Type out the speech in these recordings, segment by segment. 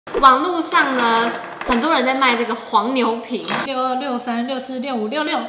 网络上呢，很多人在卖这个黄牛瓶 ，62、63、64、65、66，3300。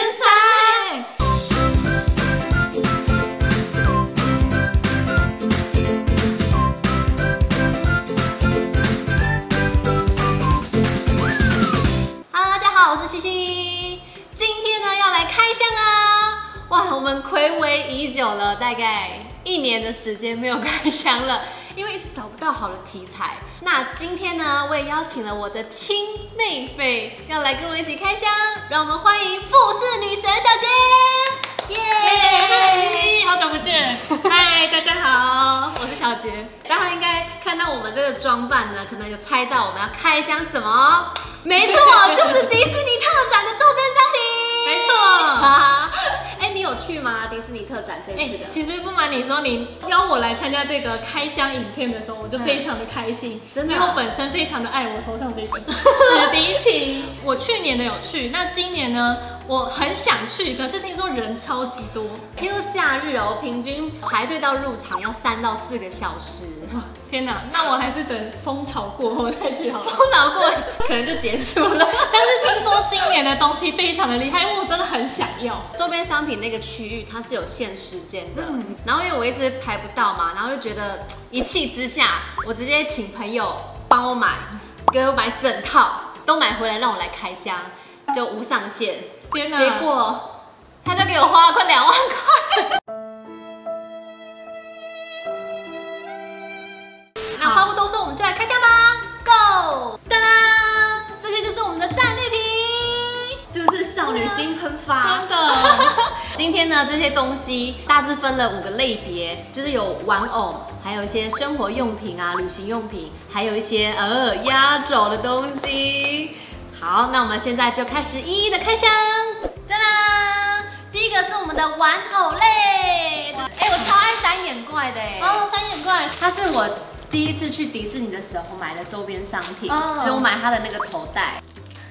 Hello， 大家好，我是西西。今天呢要来开箱啊！哇，我们睽违已久了，大概1年的时间没有开箱了。 因为一直找不到好的题材，那今天呢，我也邀请了我的亲妹妹，要来跟我一起开箱，让我们欢迎富士女神小杰，耶！ 好久不见，嗨，大家好，我是小杰。 大家应该看到我们这个装扮呢，可能有猜到我们要开箱什么？没错，就是迪士尼特展的周边商品。 没错。 哎，你有去吗？迪士尼特展这一次的？ 其实不瞒你说，你邀我来参加这个开箱影片的时候，我就非常的开心， 真的， 因为我本身非常的爱我头上这个史迪奇。我去年的有去，那今年呢，我很想去，可是听说人超级多， 听说假日哦，平均排队到入场要3到4个小时。 天哪，那我还是等风潮过后再去好了。 风潮过可能就结束了。 但是听说今年的东西非常的厉害，因为我真的很想要。 周边商品那个区域它是有限时间的，然后因为我一直排不到嘛，然后就觉得一气之下，我直接请朋友帮我买，给我买整套，都买回来让我来开箱，就无上限。 天哪！ 结果他就给我花了快2万块。那话不多说，我们就来开箱吧 ，Go！ 哒啦，这些就是我们的战利品，是不是少女心喷发？ 真的。 今天呢，这些东西大致分了5个类别，就是有玩偶，还有一些生活用品啊、旅行用品，还有一些压轴的东西。好，那我们现在就开始一一的开箱。哒啦，第一个是我们的玩偶类。哎，我超爱3眼怪的哎。 哦，3眼怪， 它是我第一次去迪士尼的时候买的周边商品，就是我买它的那个头带。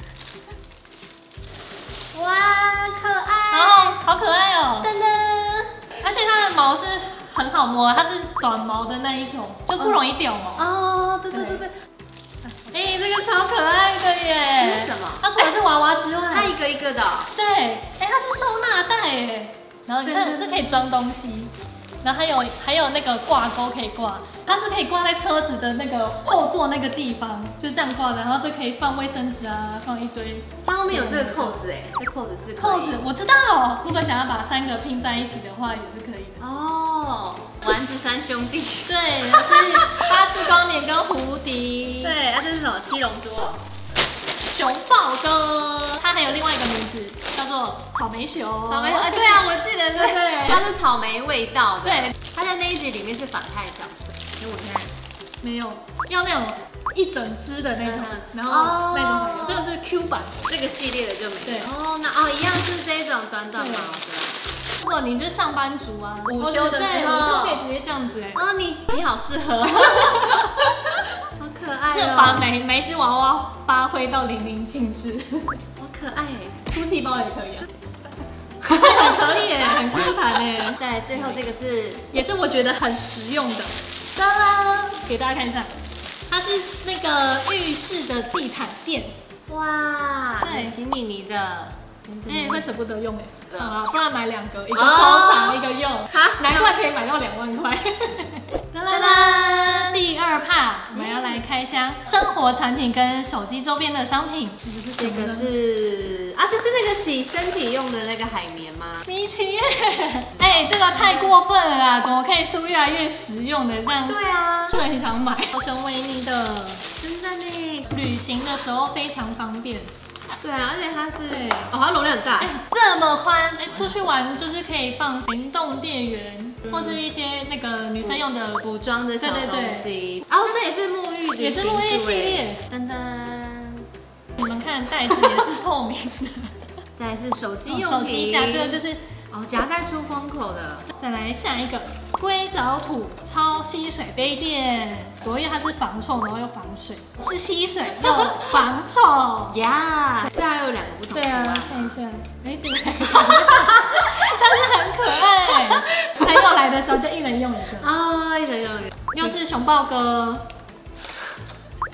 哇，可爱！ 哦，好可爱哦！ 噔噔， 而且它的毛是很好摸，它是短毛的那一种，就不容易掉毛。 哦，对对对对。 哎，这个超可爱的耶！ 这是什么？ 它除了是娃娃之外， 它一个一个的。 对，哎，它是收纳袋哎，然后你看这可以装东西。然后还有那个挂钩可以挂，它是可以挂在车子的那个后座那个地方，就这样挂的。然后这可以放卫生纸啊，放一堆。 它后面有这个扣子哎，这扣子是扣子，我知道。如果想要把3个拼在一起的话，也是可以的。 哦，丸子3兄弟。 对，是巴斯光年跟胡迪。 对，这是什么？7龙珠哦。 熊抱哥，它还有另外一个名字叫做草莓熊。 草莓，对啊，我记得对，它是草莓味道的。对，它在那一集里面是反派角色。给我看， 没有，要那种一整只的那种，然后那种才有。这个是 Q 版， 这个系列的就没有。 对， 哦，那一样是这种短短毛的。 如果你是上班族啊， 午休的时候， 午休可以直接这样子哎。 哦，你好适合。好可爱哦！ 就把每一只娃娃发挥到淋漓尽致。 好可爱哎， 出气包也可以啊。可以耶，很 Q 弹哎。 对，最后这个是， 也是我觉得很实用的。当啦，给大家看一下，它是那个浴室的地毯垫。 哇，对，奇米妮的。 哎，会舍不得用哎。好啊，不然买2个，一个收藏，一个用。哈，难怪可以买到2万块。哒啦啦，第2趴，我们要来开箱生活产品跟手机周边的商品。 这个是啊，这是那个洗身体用的那个海绵吗？ 米奇耶！哎，这个太过分了啦！怎么可以出越来越实用的这样？ 对啊， 就很想买。好熊维尼的， 真的呢。 旅行的时候非常方便。 对啊，而且它是哦，它容量很大， 哎， 这么宽， 哎，出去玩就是可以放行动电源，或是一些那个女生用的补妆的小东西。然后这也是沐浴， 也是沐浴系列。 噔噔， 你们看袋子也是透明的。 再来是手机用品， 手机架，这个就是哦夹带出风口的。 再来下一个硅藻土超吸水杯垫，因为它是防臭，然后又防水，是吸水又防臭呀。这还有2个不同。 对啊，看一下，哎，这个2个，但是很可爱。朋友来的时候就1人用1个。 啊，1人用1个， 又是熊抱哥。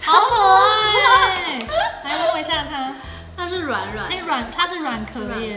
超可爱。来摸一下它， 它是软软， 它是软壳耶。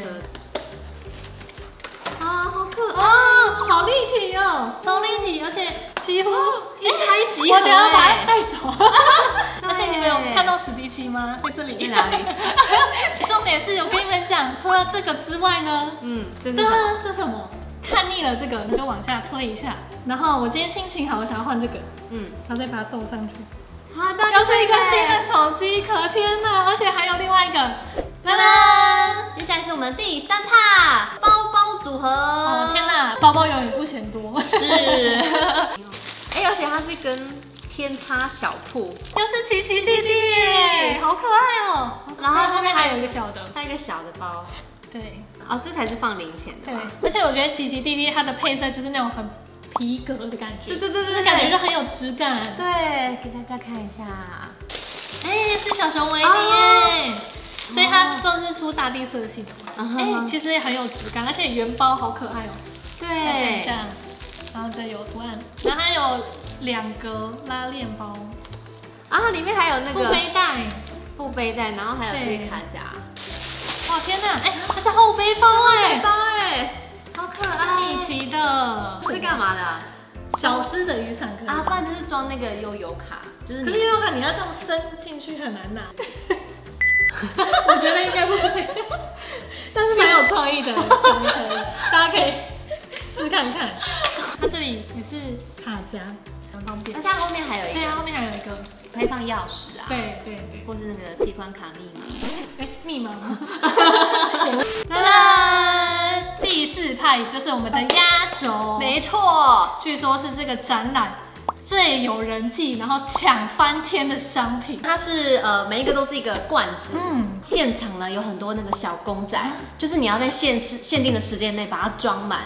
啊，好可爱哦，好立体哦，超立体，而且几乎一拍即合。 我等下把它带走。而且你们有看到史迪奇吗？在这里。 在哪里？ 重点是我跟你们讲，除了这个之外呢，这什么？看腻了这个，你就往下推一下。然后我今天心情好，我想要换这个，然后再把它斗上去。 啊，这又是一个新的手机壳，天哪！而且还有另外一个， 噔噔，接下来是我们的第3趴，包包组合。 哦天哪，包包永远不嫌多。 是。而且它是跟天差小铺， 又是奇奇弟弟，好可爱哦。 然后这边还有一个小的， 还有一个小的包。 对， 哦，这才是放零钱的。 对，而且我觉得奇奇弟弟它的配色就是那种很皮革的感觉， 对， 就是感觉就很有质感。 对，给大家看一下。 哎，是小熊维尼耶，所以它都是出大地色系的嘛。哎，其实也很有质感，而且原包好可爱哦。 对， 看一下，然后这有图案，然后还有2个拉链包， 啊，里面还有那个副背带，然后还有这个卡夹。 哇天哪，哎，它是后背包哎， 好可爱， 米奇的， 是干嘛的啊？ 小只的雨伞可以啊，不然就是装那个悠游卡，就是可是悠游卡你要这样伸进去很难拿，我觉得应该不行，但是蛮有创意的，可以，大家可以试看看。它这里也是卡夹，很方便。 那它后面还有一个， 对啊，后面还有一个可以放钥匙啊， 对， 或是那个提款卡密码。 哎，密码吗？当然，第4派就是我们的压轴， 没错， 据说是这个展览最有人气，然后抢翻天的商品。 它是每一个都是一个罐子，现场呢有很多那个小公仔，就是你要在限定的时间内把它装满。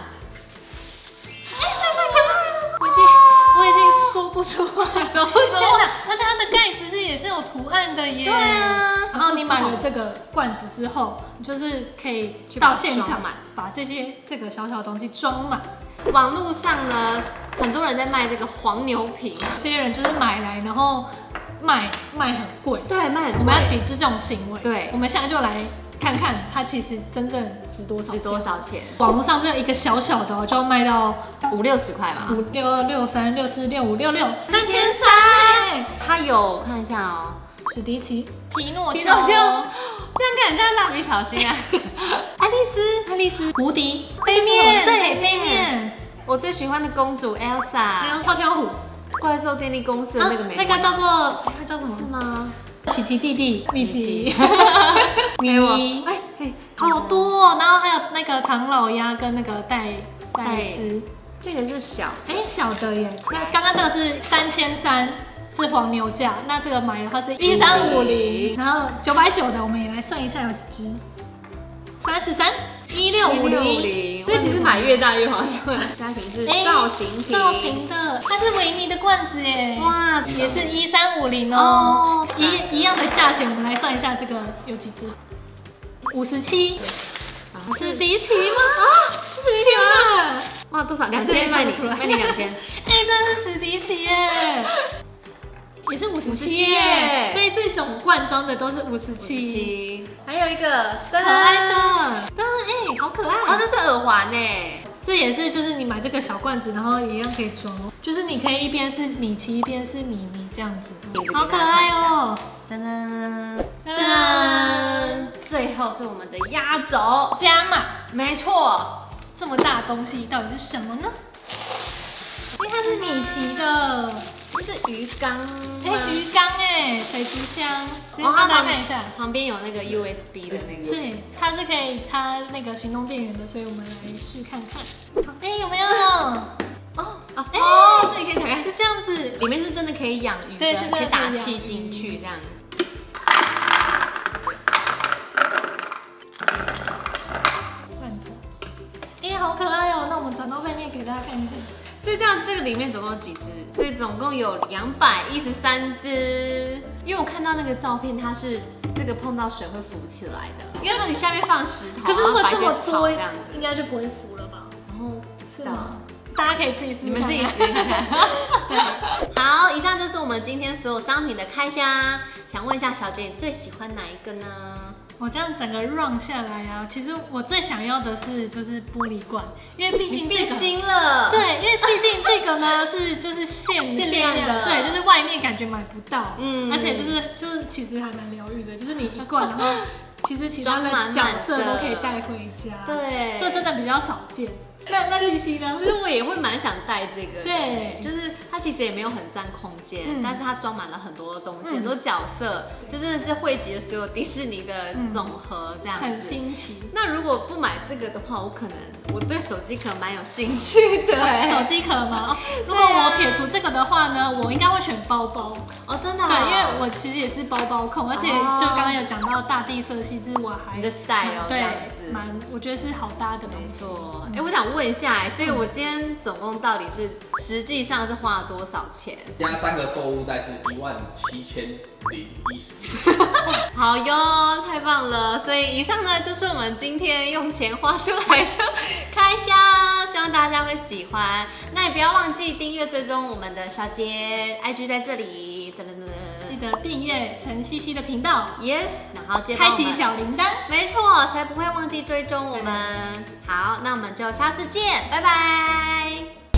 我已经说不出话， 说不出话， 而且它的盖子也是有图案的耶。 对啊， 然后你买了这个罐子之后，你就是可以到现场把这个小小的东西装满。 网络上呢，很多人在卖这个黄牛瓶， 这些人就是买来然后卖很贵， 对，卖很贵。 我们要抵制这种行为。 对， 我们现在就来看看它其实真正值多少钱。网络上这一个小小的就要卖到 50-60块吧 ，5、6、63、64、65、66、 3300。它有看一下哦， 史迪奇、皮诺丘， 这样看人家蜡笔小新啊，爱丽丝、胡迪、 杯面，对，杯面。 我最喜欢的公主 Elsa， 还有跳跳虎、 怪兽电力公司的那个美， 那个叫什么？ 是吗？ 奇奇弟弟、米奇、 米， 好多哦。然后还有那个唐老鸭跟那个戴斯， 这个是小， 小的耶。那刚刚这个是3300，是黄牛价。那这个买的话是1350，然后990的，我们也来算一下有几只。33、1650， 所以其实买越大越划算。家庭是造型的，它是维尼的罐子耶， 哇， 也是1350哦，一样的价钱，我们来算一下这个有几只？57，史迪奇吗？ 是史迪奇吗？哇，多少？2000，卖你2000。 这是史迪奇耶。也是57耶，所以这种罐装的都是57。 还有一个可爱的，好可爱哦，这是耳环呢。 这也是就是你买这个小罐子，然后一样可以装，就是你可以一边是米奇一边是米妮这样子，好可爱哦。 噔噔噔，最后是我们的压轴加码， 没错， 这么大的东西到底是什么呢？因为它是米奇的。 这是鱼缸， 鱼缸水族箱， 哦， 大家看一下， 旁边有那个 USB 的那个， 对，它是可以插那个行动电源的，所以我们来试看看，有没有？ 这里可以打开， 是这样子， 里面是真的可以养鱼的， 对，是可以打气进去这样子。 好可爱哦！那我们转到背面给大家看一下。 所以这样，这个里面总共有几只？所以总共有213只。因为我看到那个照片，它是这个碰到水会浮起来的。应该说你下面放石头， 可是如果这么粗，这样子应该就不会浮了吧？ 然后是吗？ 大家可以自己试试看， 你们自己试试看。对，好，以上就是我们今天所有商品的开箱。想问一下小姐，你最喜欢哪一个呢？ 我这样整个 run 下来啊，其实我最想要的就是玻璃罐，因为毕竟变心了。 对，因为毕竟这个呢就是限量的，对，就是外面感觉买不到，而且就是其实还蛮疗愈的，就是你一罐然后其实其他的角色都可以带回家， 对， 就真的比较少见。那西西呢？ 其实我也会蛮想带这个的， 对， 就是它其实也没有很占空间，但是它装满了很多东西，很多角色，就真的是汇集了所有迪士尼的总和这样子， 很新奇。 那如果不买这个的话，我对手机壳蛮有兴趣的。 手机壳吗？如果我撇除这个的话呢，我应该会选包包。 哦，真的？ 对，因为我其实也是包包控，而且就刚刚有讲到大地色系，这是我还你的 style 这样子， 我觉得是好搭的。 没错。我想问一下，所以我今天总共到底是实际上是花了多少钱？ 加3个购物袋是17010。 好哟，太棒了！所以以上呢就是我们今天用钱花出来的开箱，希望大家会喜欢。那也不要忘记订阅追踪我们的小姐 IG 在这里， 记得订阅陈西西的频道 ，yes， 然后开启小铃铛， 没错，才不会忘记追踪我们。好，那我们就下次见，拜拜。